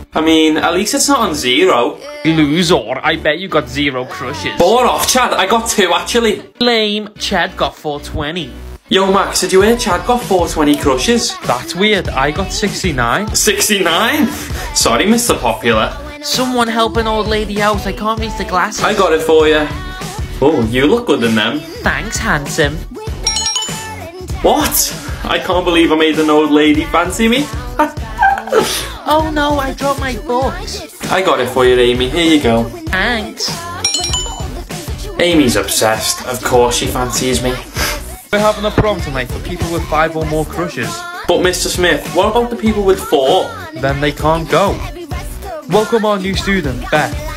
I mean, at least it's not on 0. Loser, I bet you got 0 crushes. Bore off, Chad. I got 2 actually. Lame, Chad got 420. Yo, Max, did you hear Chad got 420 crushes? That's weird, I got 69. 69? Sorry, Mr. Popular. Someone help an old lady out, I can't reach the glasses. I got it for you. Oh, you look good in them. Thanks, handsome. What? I can't believe I made an old lady fancy me. Oh no, I dropped my books. I got it for you, Amy. Here you go. Thanks. Amy's obsessed. Of course she fancies me. We're having a prom tonight for people with 5 or more crushes. But Mr. Smith, what about the people with 4? Then they can't go. Welcome our new student, Beth.